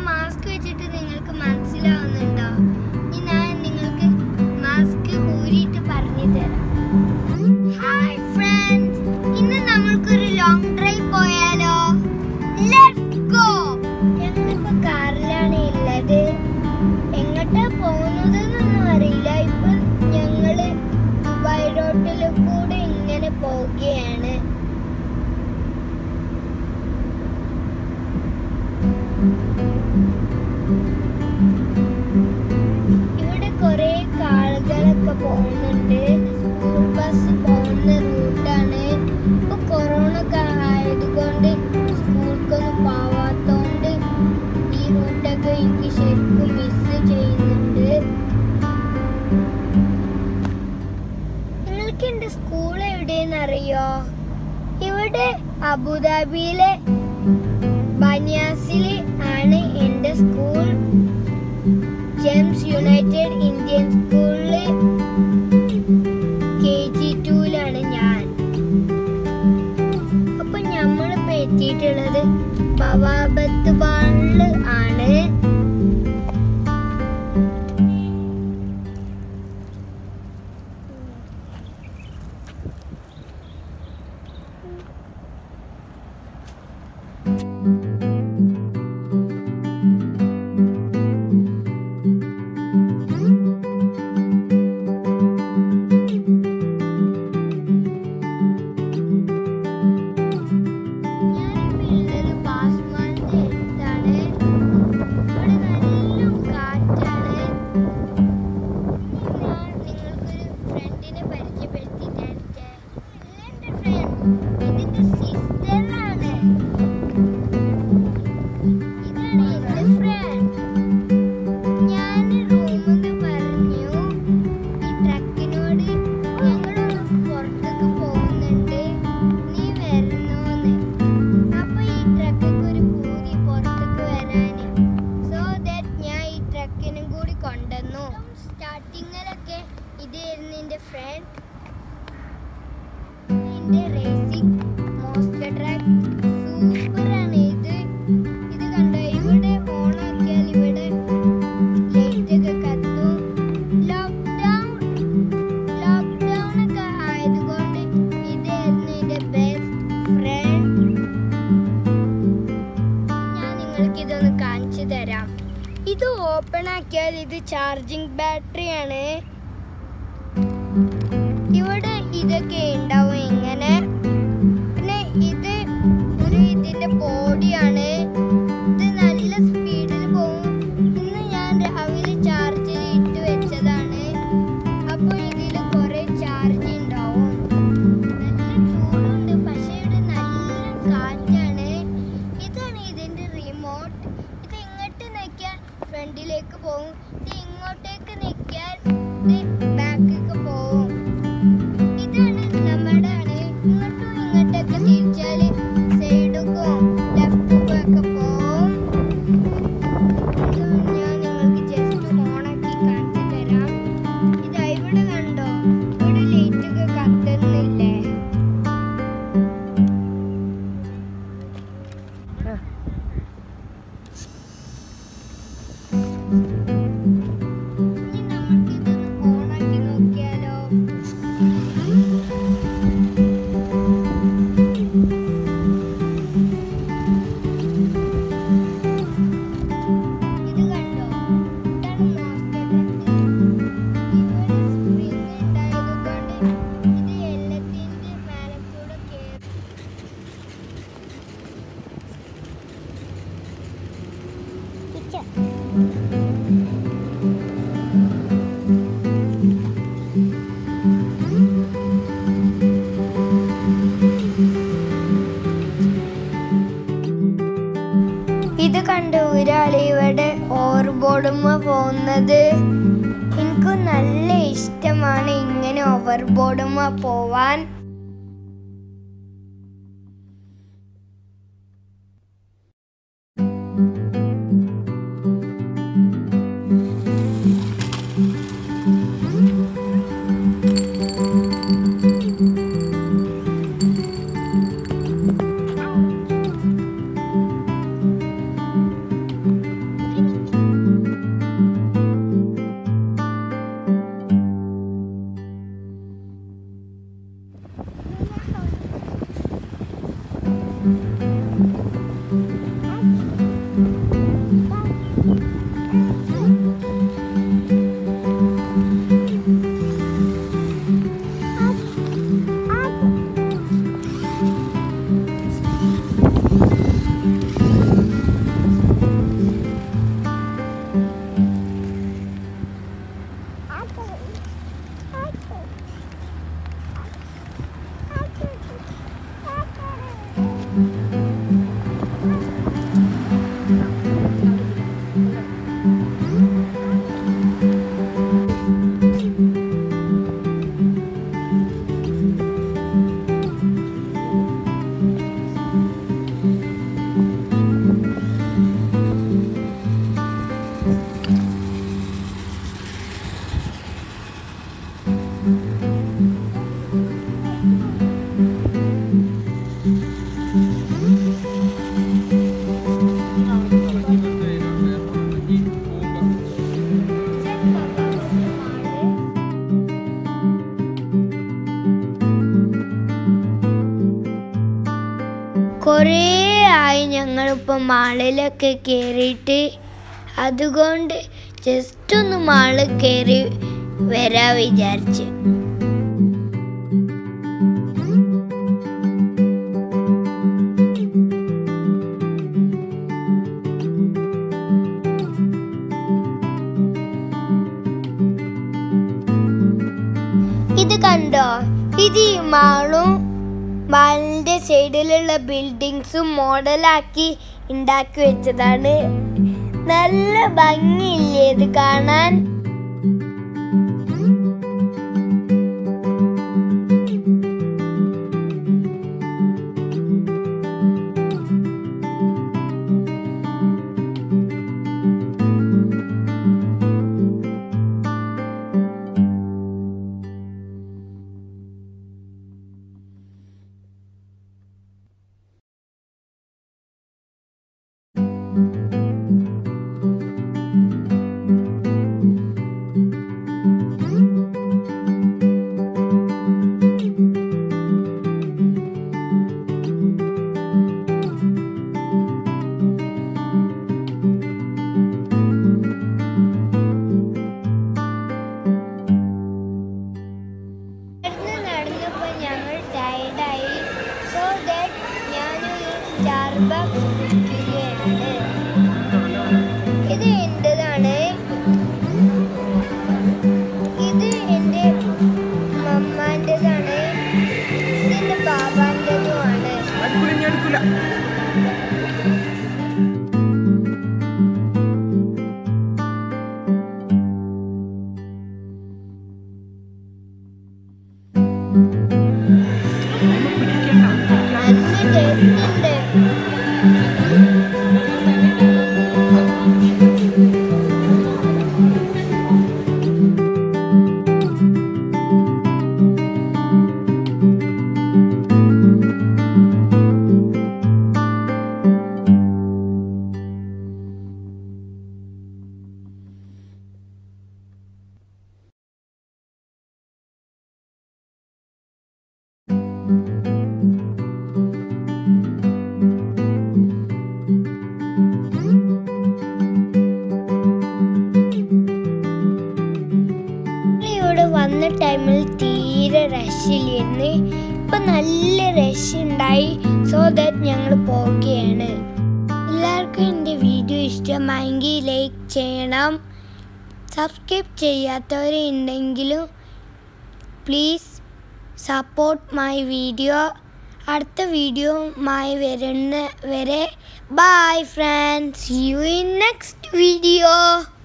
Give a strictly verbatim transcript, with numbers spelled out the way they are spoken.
Mask വെച്ചിട്ട് നിങ്ങൾക്ക് മനസ്സിലാവുന്നുണ്ടോ? ഞാൻ നിങ്ങൾക്ക് മാസ്ക് ഊരിയിട്ട് പറഞ്ഞു തരാം. ഹായ് ഫ്രണ്ട്സ്, ഇന്ന് നമ്മൾക്കൊരു ലോങ് ഡ്രൈവ് പോയാലോ? Let's go. ഞങ്ങളിപ്പോ കാറിലാണ് ഉള്ളത്. എങ്ങോട്ടാ പോകുന്നതെന്നൊന്നും അറിയില്ല. ഇപ്പൊ ഞങ്ങള് ദുബായ് റോഡിൽ കൂടെ ഇങ്ങനെ പോവുകയാണ്. ഇവിടെ കുറെ ആളുകളൊക്കെ പോകുന്നുണ്ട്. സ്കൂൾ ബസ് പോകുന്ന റൂട്ടാണ്. ഇപ്പൊ കൊറോണ ഒക്കെ ആയതുകൊണ്ട് സ്കൂൾക്കൊന്നും പോവാത്തോണ്ട് ഈ റൂട്ടൊക്കെ എനിക്ക് ശരിക്കും മിസ് ചെയ്യുന്നുണ്ട്. നിങ്ങൾക്ക് എന്റെ സ്കൂൾ എവിടെയെന്ന് അറിയോ? ഇവിടെ അബുദാബിയിലെ ബനിയാസിൽ ആണ് എന്റെ സ്കൂൾ. ജെംസ് യുണൈറ്റഡ് ഇന്ത്യൻ സ്കൂളില് കെ ജി ടൂലാണ് ഞാൻ. അപ്പൊ നമ്മളിപ്പോ എത്തിയിട്ടുള്ളത് ബവാബത്ത് ബാളില് ആണ്. സ്റ്റാർട്ടിങ്ങിലൊക്കെ ഇതായിരുന്നു എൻ്റെ ഫ്രണ്ട്. എൻ്റെ റേസിംഗ് മോസ്റ്റർ ട്രാക്ക് സൂപ്പറാണ്. ഇത് ഇത് കണ്ടോ? ഇവിടെ ഓണാക്കിയാൽ ഇവിടെ ലൈറ്റൊക്കെ കത്തും. ലോക്ക്ഡൗൺ ലോക്ക്ഡൗൺ ഒക്കെ ആയതുകൊണ്ട് ഇതായിരുന്നു എൻ്റെ ബെസ്റ്റ് ഫ്രണ്ട്. ഞാൻ നിങ്ങൾക്ക് ഇതൊന്ന് കാണിച്ചു തരാം. ഇത് ഓപ്പൺ ആക്കിയാൽ ഇത് ചാർജിങ് ബാറ്ററിയാണ്. ഇവിടെ ഇതൊക്കെ ഉണ്ടാവും ഇങ്ങനെ. പിന്നെ ഇത് ഒരു ഇതിന്റെ ബോഡിയാണ്. ഇത് നല്ല സ്പീഡിൽ പോകും. ഇന്ന് ഞാൻ രാവിലെ ചാർജിൽ ഇട്ട് വെച്ചതാണ്. അപ്പോൾ ഇതിൽ കുറെ ചാർജ് ഉണ്ടാവും. നല്ല ചൂടുണ്ട്, പക്ഷെ ഇവിടെ നല്ല കാറ്റാണ്. ഇതാണ് ഇതിന്റെ റിമോട്ട്. ഇത് ഇങ്ങോട്ട് നിൽക്കാൻ ഫ്രണ്ടിലേക്ക് പോകും. ഇത് ഇങ്ങോട്ടേക്ക് നിൽക്കാൻ ഇത് ബാക്കിലേക്ക് പോകും. ഇതാണ് നമ്മുടെ ആണ്. ഇങ്ങോട്ടും ഇങ്ങോട്ടൊക്കെ തിരിച്ചാല് സൈഡുക്കും ലെഫ്റ്റുക്കും ഒക്കെ പോകും. ഞാൻ നിങ്ങൾക്ക് ജസ്റ്റ് ഓണാക്കി കാണിച്ചു തരാം. ഇത് ഇവിടെ കണ്ടോ? ഇവിടെ ലൈറ്റൊക്കെ കത്തുന്നില്ലേ? ഇത് കണ്ട് ഒരാള് ഇവിടെ ഓവർബോർഡുമ്മ പോകുന്നത്. എനിക്ക് നല്ല ഇഷ്ടമാണ് ഇങ്ങനെ ഓവർബോർഡുമ്മ പോവാൻ. ഞങ്ങളിപ്പോൾ മാളിലൊക്കെ കയറിയിട്ട് അതുകൊണ്ട് ജസ്റ്റ് ഒന്ന് മാളിൽ കയറി വരാൻ വിചാരിച്ചു. ഇത് കണ്ടോ, ഇത് ഈ മാളും മാളിന്റെ സൈഡിലുള്ള ബിൽഡിങ്സും മോഡലാക്കി ഉണ്ടാക്കി വെച്ചതാണ്. നല്ല ഭംഗിയില്ലേ ഇത് കാണാൻ? ഇത് എന്റേതാണ്, ഇത് എൻ്റെ മമ്മാൻ്റെതാണ്, ഇത് എൻ്റെ ബാബാൻ്റെതുമാണ്. നല്ല ടേസ്റ്റ് ഉണ്ട്. വന്ന ടൈമിൽ തീരെ റഷില്ലായിരുന്നു. ഇപ്പം നല്ല റഷ് ഉണ്ടായി. സോ ദാറ്റ് ഞങ്ങൾ പോവുകയാണ്. എല്ലാവർക്കും എൻ്റെ വീഡിയോ ഇഷ്ടമായെങ്കിൽ ലൈക്ക് ചെയ്യണം. സബ്സ്ക്രൈബ് ചെയ്യാത്തവരുണ്ടെങ്കിലും പ്ലീസ് സപ്പോർട്ട് മൈ വീഡിയോ. അടുത്ത വീഡിയോയുമായി വരുന്ന വരെ bye friends. See you in next video.